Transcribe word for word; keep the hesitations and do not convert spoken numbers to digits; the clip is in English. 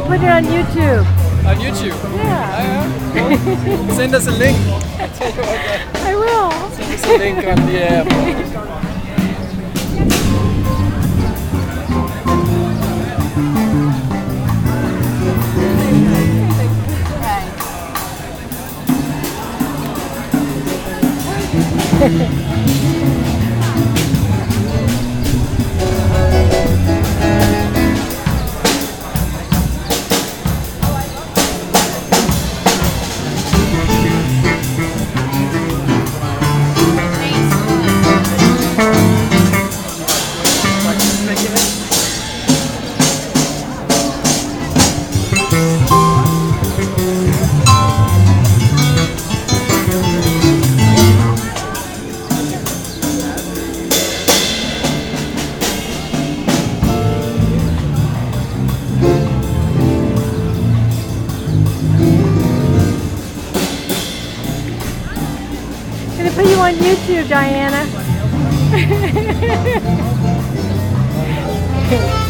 put it on YouTube. On YouTube? Yeah. Uh, well, send us a link. I'll tell you about that. I will. Send us a link on the app. I'm gonna put you on YouTube, Diana.